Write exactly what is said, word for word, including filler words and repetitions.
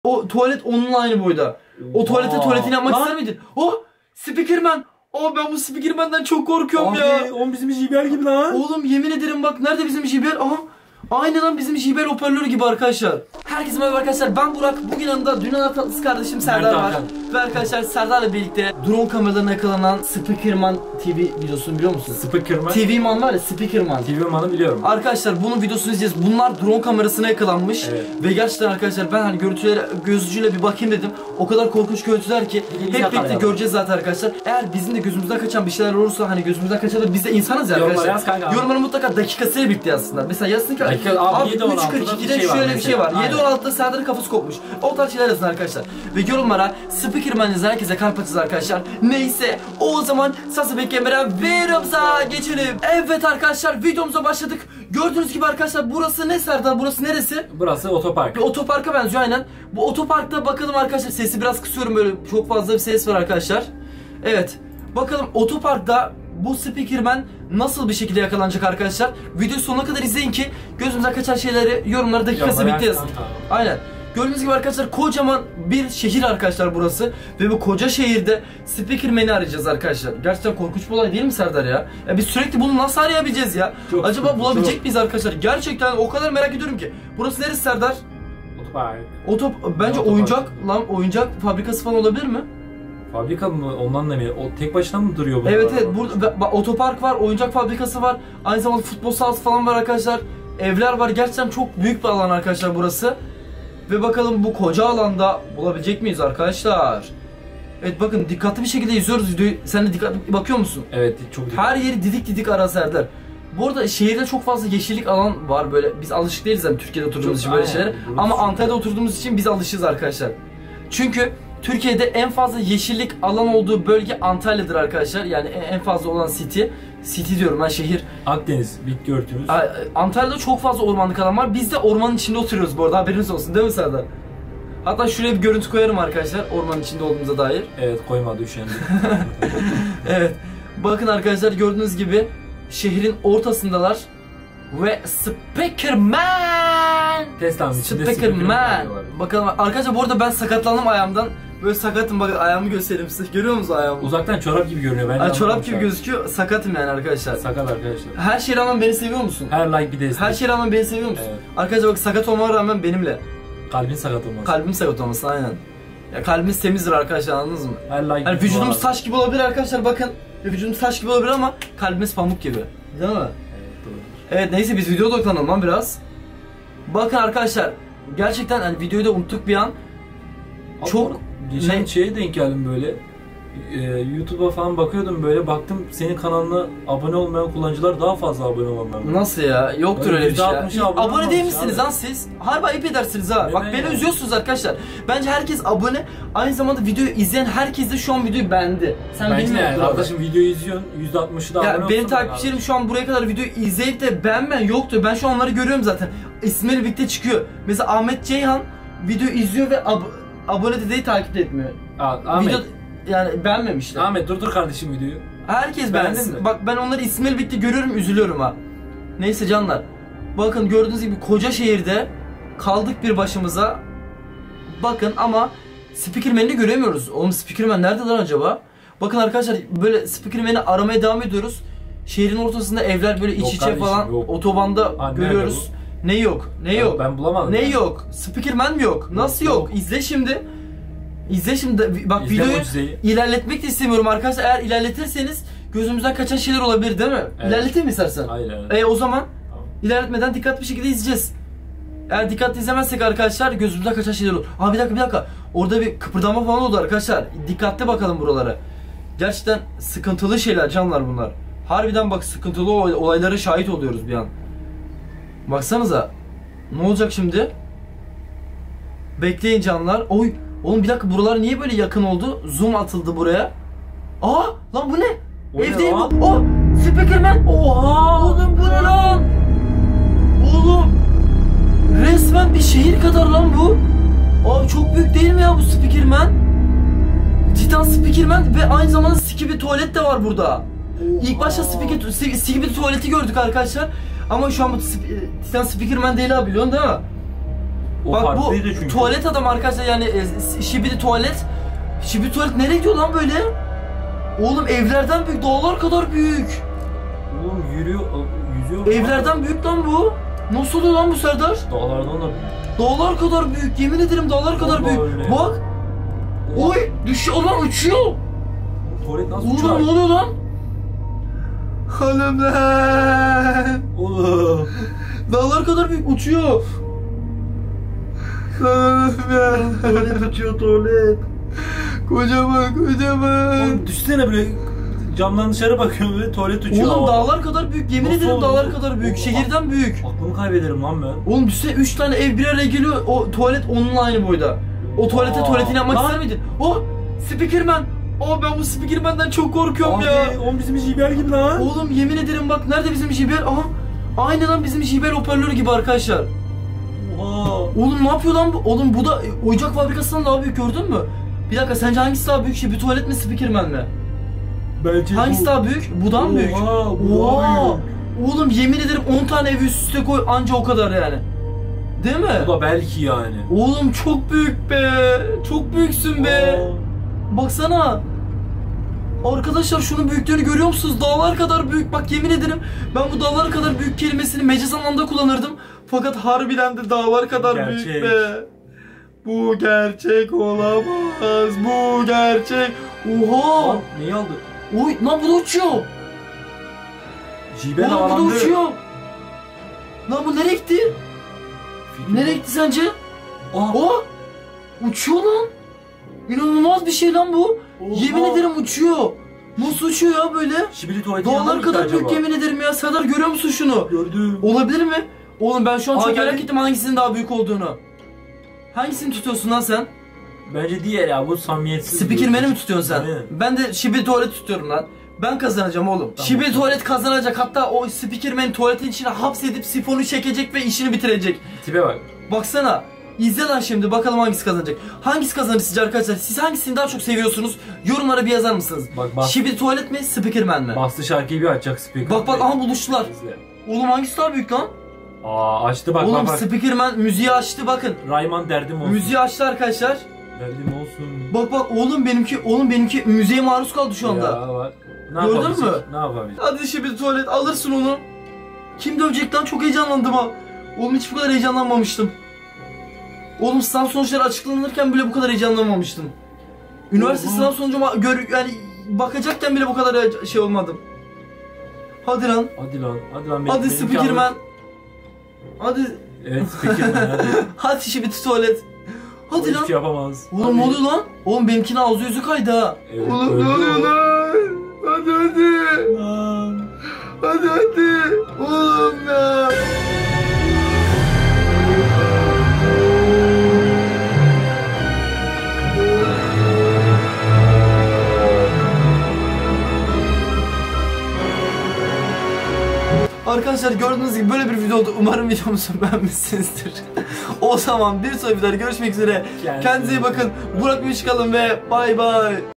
O tuvalet onunla aynı boyda. O tuvalete Aa, tuvaletini yapmak lan. ister miydin? Oh! Spikerman! Oh, ben bu Spikerman'dan çok korkuyorum abi, ya. on bizim J B L gibi lan. Oğlum yemin ederim bak, nerede bizim J B L? Aha! Aynı lan bizim J B L hoparlörü gibi arkadaşlar. Herkese merhaba arkadaşlar, ben Burak. Bugün yanımda dünyanın tatlısı kardeşim Serdar var. Ve arkadaşlar Serdar'la birlikte drone kameralarına yakalanan Spikerman T V videosunu biliyor musun? Spikerman. T V Man var ya, Spikerman. T V Man'ı biliyorum. Arkadaşlar bunun videosunu izleyeceğiz. Bunlar drone kamerasına yakalanmış. Evet. Ve gerçekten arkadaşlar ben hani görüntülere gözcüyle bir bakayım dedim. O kadar korkunç görüntüler ki hep birlikte göreceğiz zaten arkadaşlar. Eğer bizim de gözümüzden kaçan bir şeyler olursa, hani gözümüzden kaçan da biz de insanız ya arkadaşlar. Yorumlara mutlaka dakikasıyla birlikte yazsınlar. Mesela yazsın ki dakika, abi, abi üç kırk iki'de şey şöyle bir şey var. yedi on altı'da Serdar'ın kafası kopmuş. O tarz şeyler yazın arkadaşlar. Ve yorumlara Spikerman yazan herkese kalp atacağız arkadaşlar. Neyse o zaman sası beklemeden videomuza geçelim. Evet arkadaşlar, videomuza başladık. Gördüğünüz gibi arkadaşlar burası ne Serdar? Burası neresi? Burası otopark. Bir otoparka benziyor aynen. Bu otoparkta bakalım arkadaşlar, sesi biraz kısıyorum, böyle çok fazla bir ses var arkadaşlar. Evet. Bakalım otoparkta bu Spikerman nasıl bir şekilde yakalanacak arkadaşlar. Video sonuna kadar izleyin ki gözümüzden kaçan şeyleri yorumlara dakikası bitti yazın. Aynen. Gördüğünüz gibi arkadaşlar kocaman bir şehir arkadaşlar burası. Ve bu koca şehirde Spikerman'i arayacağız arkadaşlar. Gerçekten korkunç bir olay değil mi Serdar ya? Ya biz sürekli bunu nasıl arayabileceğiz ya? Çok Acaba sıkıntı, bulabilecek çok. miyiz arkadaşlar? Gerçekten o kadar merak ediyorum ki. Burası neresi Serdar? Otopark. Otop bence otopark. Oyuncak lan, oyuncak fabrikası falan olabilir mi? Fabrika mı? Ondan da mı? O tek başına mı duruyor bu? Evet evet, burada otopark var, oyuncak fabrikası var. Aynı zamanda futbol sahası falan var arkadaşlar. Evler var. Gerçekten çok büyük bir alan arkadaşlar burası. Ve bakalım bu koca alanda bulabilecek miyiz arkadaşlar? Evet bakın, dikkatli bir şekilde izliyoruz videoyu. Sen de dikkatli bakıyor musun? Evet, çok dikkatli. Her yeri didik didik ara Serdar. Bu arada şehirde çok fazla yeşillik alan var böyle. Biz alışık değiliz yani Türkiye'de oturduğumuz için böyle şeylere. Ama Antalya'da oturduğumuz için biz alışığız arkadaşlar. Çünkü Türkiye'de en fazla yeşillik alan olduğu bölge Antalya'dır arkadaşlar. Yani en fazla olan city. City diyorum ben, şehir. Akdeniz, bitki örtümüz. Antalya'da çok fazla ormanlık alan var. Biz de ormanın içinde oturuyoruz bu arada, haberiniz olsun değil mi Serdar? Hatta şuraya bir görüntü koyarım arkadaşlar ormanın içinde olduğumuza dair. Evet, koymadı üşendi. Evet. Bakın arkadaşlar, gördüğünüz gibi şehrin ortasındalar. Ve Spikerman! Tesla'nın içinde Spikerman! Bakalım arkadaşlar, bu arada ben sakatlandım ayağımdan. Böyle sakatım, bakın ayağımı göstereyim size. Görüyor musunuz ayağımı? Uzaktan çorap gibi görünüyor. Ben Ay, çorap gibi gözüküyor. Sakatım yani arkadaşlar. Sakat arkadaşlar. Her şeye rağmen beni seviyor musun? Her like bir destek. Her şeye rağmen beni seviyor musun? Evet. Arkadaşlar bak, sakat olmama rağmen benimle. Kalbin sakat olması. Kalbim sakat olması aynen. Ya kalbimiz temizdir arkadaşlar, anladınız mı? Her like. Yani vücudumuz taş gibi olabilir arkadaşlar, bakın. Vücudumuz taş gibi olabilir ama kalbimiz pamuk gibi. Değil mi? Evet, doğru. Evet neyse, biz videoya odaklanalım lan biraz. Bakın arkadaşlar, gerçekten hani videoyu da unuttuk bir an. Abi, çok geçen ne? şeye denk geldim böyle. Ee, YouTube'a falan bakıyordum, böyle baktım senin kanalına abone olmayan kullanıcılar daha fazla abone olanlar. Nasıl ya? Yoktur öyle bir şey. Abone, abone değil misiniz lan siz? Harbi ayıp edersiniz ha. Neden Bak beni yani? üzüyorsunuz arkadaşlar. Bence herkes abone. Aynı zamanda videoyu izleyen herkes de şu an videoyu beğendi. Sen Bence bilmiyorsun. yani kardeşim, videoyu izliyorsun, yüzde altmışı da ya abone benim takipçilerim şu an buraya kadar videoyu izleyip de beğenmeyen yoktu. Ben şu an onları görüyorum zaten. İsmiyle birlikte çıkıyor. Mesela Ahmet Ceyhan videoyu izliyor ve ab abone de değil, takip etmiyor. Aa, Ahmet. Video yani beğenmemişler. Ahmet dur dur kardeşim videoyu. Herkes beğensin. Bak ben onları ismiyle birlikte görüyorum, üzülüyorum ha. Neyse canlar. Bakın gördüğünüz gibi koca şehirde kaldık bir başımıza. Bakın ama Spikerman'i göremiyoruz. Oğlum Spikerman nerede lan acaba? Bakın arkadaşlar, böyle Spikerman'i aramaya devam ediyoruz. Şehrin ortasında evler böyle iç yok içe kardeşim, falan yok. Otobanda ha, görüyoruz. Ne yok? Ne yok? Ben bulamadım. Ne yani. yok? Spikerman mi yok? Nasıl yok? yok? İzle şimdi. İzle şimdi. Bak İzle videoyu mucizeyi. ilerletmek de istemiyorum arkadaşlar. Eğer ilerletirseniz gözümüzden kaçan şeyler olabilir değil mi? Evet. İlerleteyim mi istersen? Hayır evet. E o zaman tamam. İlerletmeden dikkatli bir şekilde izleyeceğiz. Eğer dikkatli izlemezsek arkadaşlar gözümüzden kaçan şeyler olur. Aa bir dakika bir dakika. Orada bir kıpırdama falan oldu arkadaşlar. Dikkatli bakalım buralara. Gerçekten sıkıntılı şeyler canlar bunlar. Harbiden bak, sıkıntılı olaylara şahit oluyoruz bir an. Baksanıza. Ne olacak şimdi? Bekleyin canlar. Oy, oğlum bir dakika, buralar niye böyle yakın oldu? Zoom atıldı buraya. Aa lan bu ne? O Ev ne değil lan? bu. Oh, Spikerman. Oha! Oğlum bu ne lan? Oğlum resmen bir şehir kadar lan bu. Abi çok büyük değil mi ya bu Spikerman? Titan Spikerman ve aynı zamanda Skibidi tuvalet de var burada. Oha. İlk başta Skibidi, Skibidi tuvaleti gördük arkadaşlar. Ama şu an bu Titan Spikerman değil abi, biliyorsun değil mi? O Bak bu farklıydı çünkü. tuvalet adam arkadaşlar yani e, şibidi tuvalet. Şibidi tuvalet nereye gidiyor lan böyle? Oğlum evlerden büyük, dağlar kadar büyük. Oğlum yürüyor, yüzüyor. Evlerden büyük lan bu. Nasıl oluyor lan bu Serdar? Dağlardan da. Dağlar kadar büyük, yemin ederim dağlar kadar Allah büyük. öyle. Bak. Oy düşüyor lan, uçuyor. Tuvalet nasıl uçar? Oğlum ne oluyor lan? Oğlum lan. Oğlum. Dağlar kadar büyük uçuyor. Lan ya. Tuvalet uçuyor tuvalet. Kocaman kocaman. Oğlum düşsene böyle camdan dışarı bakıyorum böyle tuvalet uçuyor. Oğlum havada. dağlar kadar büyük, yemin Nasıl ederim oldu? dağlar kadar büyük, Oğlum, şehirden büyük. Aklımı kaybederim lan ben. Oğlum düşünsene üç tane ev bir araya geliyor, o tuvalet onunla aynı boyda. O tuvalete Aa, tuvaletini yapmak lan. ister miydin? Oh! Spikerman! Oh ben bu Spikerman'dan çok korkuyorum Abi, ya. oğlum bizim Jiber gibi lan. Oğlum yemin ederim bak nerede bizim Jiber? Aha! Aynı lan bizim Jiber hoparlörü gibi arkadaşlar. Oha. Oğlum ne yapıyor lan bu? Oğlum bu da e, oyuncak fabrikasından daha büyük, gördün mü? Bir dakika sence hangisi daha büyük şey? Bir tuvalet mi Spikerman mi? Bence Hangisi bu... daha büyük? Bu daha mı büyük? Oha, bu daha Oha! büyük. Oğlum yemin ederim on tane evi üst üste koy anca o kadar yani. Değil mi? Bu da belki yani. Oğlum çok büyük be. Çok büyüksün be. Aa. Baksana. Arkadaşlar şunun büyüklüğünü görüyor musunuz? Dağlar kadar büyük. Bak yemin ederim ben bu dağlar kadar büyük kelimesini mecaz anlamda kullanırdım. Fakat harbiden de dağlar kadar Gerçek. büyük be. Bu gerçek olamaz. Bu gerçek. Oha. Lan neyi aldı? Oy lan bu da uçuyor. Jiber Oğlum bu da havalandı. uçuyor. Lan bu nereye gitti? Nereye gitti sence? Aa. O uçuyor lan. İnanılmaz bir şey lan bu. Oha. Yemin ederim uçuyor. Nasıl uçuyor ya böyle? Şibili tuvaleti yanına Dağlar mı gitti kadar acaba? büyük yemin ederim ya. Serdar görüyor musun şunu? Gördüm. Olabilir mi? Oğlum ben şu an Aa, çok geldi. merak ettim hangisinin daha büyük olduğunu. Hangisini tutuyorsun lan sen? Bence diğer ya bu samimiyetsiz. Spikerman'i mi tutuyorsun sen? Aynen. Ben de Şibili tuvalet tutuyorum lan. Ben kazanacağım oğlum. Tamam. Şibili tuvalet kazanacak. Hatta o Spikerman'i tuvaletin içine hapsedip sifonu çekecek ve işini bitirecek. Tipe bak. Baksana. İzle lan şimdi bakalım hangisi kazanacak. Hangisi kazanır sizce arkadaşlar? Siz hangisini daha çok seviyorsunuz? Yorumlara bir yazar mısınız? Bak bak. Şibili tuvalet mi, Spikerman mi? Bastı şarkıyı bir açacak speaker. Bak bak aha buluştular. İzle. Oğlum hangisi daha büyük lan? Aa açtı bak Oğlum bak bak. Spikerman müziği açtı bakın. Rayman derdim olsun. Müziği açtı arkadaşlar. Derdim olsun. Bak bak oğlum benimki oğlum benimki müziğe maruz kaldı şu anda. Ya bak. Ne Gördün yapabilecek? mü? Ne yapabilecek? Hadi Şibili tuvalet alırsın onu. Kim dövecek lan? Çok heyecanlandım ha. Oğlum hiç bu kadar heyecanlanmamıştım. Oğlum sınav sonuçları açıklanırken bile bu kadar heyecanlanmamıştım. Üniversite Oha. sınav sonucuma gör yani bakacakken bile bu kadar he- şey olmadım. Hadi lan. Hadi lan. Hadi lan. Hadi benimki Spikerman. alır. Hadi. Evet Spikerman hadi. Hadi Şibili tuvalet. Hadi Hiçbir lan. şey yapamaz. Oğlum Hadi. ne oluyor lan? Oğlum benimkinin ağzı yüzü kaydı ha. Evet, Oğlum öldü ne oluyor o. lan? Hadi hadi. Lan. Hadi hadi. Oğlum ya. Arkadaşlar gördüğünüz gibi böyle bir video oldu. Umarım videomuzu beğenmişsinizdir. O zaman bir sonraki videoda görüşmek üzere. Kendinize Kendinize iyi bakın. Burak Büyük kalın ve bay bay.